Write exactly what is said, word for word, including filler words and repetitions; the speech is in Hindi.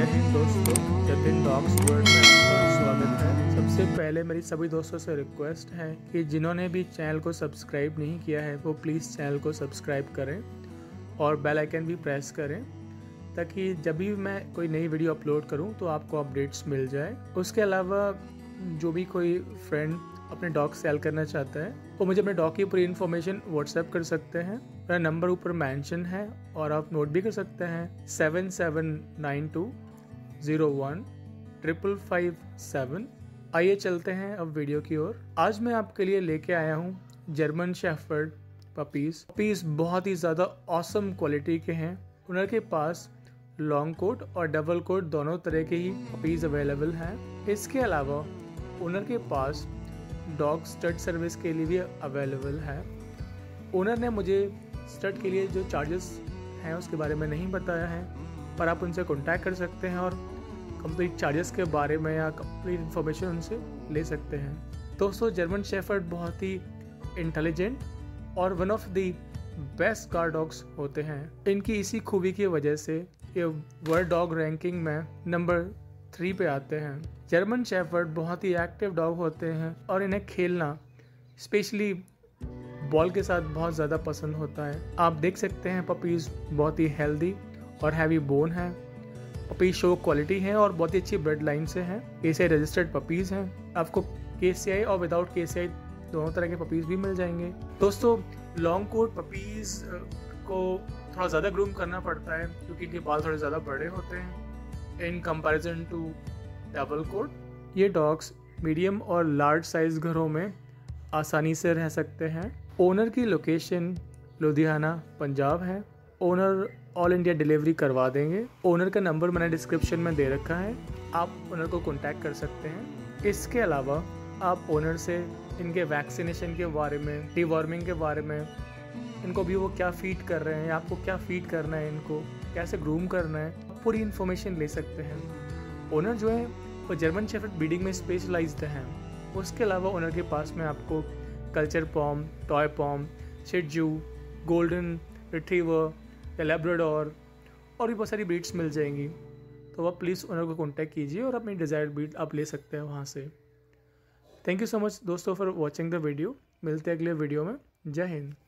जय हिंद दोस्तों, जतिन डॉग्स वर्ल्ड में आपका स्वागत है। सबसे पहले मेरी सभी दोस्तों से रिक्वेस्ट है कि जिन्होंने भी चैनल को सब्सक्राइब नहीं किया है वो प्लीज़ चैनल को सब्सक्राइब करें और बेल आइकन भी प्रेस करें ताकि जब भी मैं कोई नई वीडियो अपलोड करूं तो आपको अपडेट्स मिल जाए। उसके अलावा जो भी कोई फ्रेंड अपने डॉग सेल करना चाहता है वो मुझे अपने डॉग की पूरी इन्फॉर्मेशन व्हाट्सएप कर सकते हैं। मेरा नंबर ऊपर मेंशन है और आप नोट भी कर सकते हैं seven seven nine two zero one triple five seven. आइए चलते हैं अब वीडियो की ओर। आज मैं आपके लिए लेके आया हूँ जर्मन शेफर्ड पपीज़। पपीज़ बहुत ही ज़्यादा ऑसम क्वालिटी के हैं। उनके पास लॉन्ग कोट और डबल कोट दोनों तरह के ही पपीज़ अवेलेबल हैं। इसके अलावा ओनर के पास डॉग स्टड सर्विस के लिए भी अवेलेबल है। ओनर ने मुझे स्टड के लिए जो चार्जेस हैं उसके बारे में नहीं बताया है, पर आप उनसे कांटेक्ट कर सकते हैं और कंप्लीट चार्जेस के बारे में या कंप्लीट इन्फॉर्मेशन उनसे ले सकते हैं। दोस्तों, जर्मन शेफर्ड बहुत ही इंटेलिजेंट और one of the best guard dogs होते हैं। इनकी इसी खूबी की वजह से ये वर्ल्ड डॉग रैंकिंग में नंबर थ्री पे आते हैं। जर्मन शेफर्ड बहुत ही एक्टिव डॉग होते हैं और इन्हें खेलना स्पेशली बॉल के साथ बहुत ज़्यादा पसंद होता है। आप देख सकते हैं पपीज़ बहुत ही हेल्दी और हैवी बोन है। पपीज़ शो क्वालिटी हैं और बहुत ही अच्छी ब्लड लाइन से हैं। केसीआई रजिस्टर्ड पपीज़ हैं। आपको केसीआई और विदाउट केसीआई दोनों तरह के पपीज़ भी मिल जाएंगे। दोस्तों, लॉन्ग कोट पपीज़ को थोड़ा ज़्यादा ग्रूम करना पड़ता है क्योंकि इनके बाल थोड़े ज़्यादा बड़े होते हैं in comparison to double coat. ये डॉग्स मीडियम और लार्ज साइज़ घरों में आसानी से रह सकते हैं। ओनर की लोकेशन लुधियाना पंजाब है। ओनर ऑल इंडिया डिलीवरी करवा देंगे। ओनर का नंबर मैंने डिस्क्रिप्शन में दे रखा है, आप ओनर को कांटेक्ट कर सकते हैं। इसके अलावा आप ओनर से इनके वैक्सीनेशन के बारे में, डीवॉर्मिंग के बारे में, इनको भी वो क्या फीड कर रहे हैं, आपको क्या फीड करना है, इनको कैसे ग्रूम करना है, पूरी इन्फॉर्मेशन ले सकते हैं। ओनर जो है वो जर्मन शेफर्ड ब्रीडिंग में स्पेशलाइज्ड हैं। उसके अलावा ओनर के पास में आपको culture Pom, toy Pom, Shih Tzu, golden retriever, Labrador और भी बहुत सारी ब्रीड्स मिल जाएंगी। तो आप प्लीज़ ओनर को कांटेक्ट कीजिए और अपनी डिज़ायर्ड ब्रीड आप ले सकते हैं वहाँ से। थैंक यू सो मच दोस्तों फॉर वॉचिंग द वीडियो। मिलते हैं अगले वीडियो में। जय हिंद।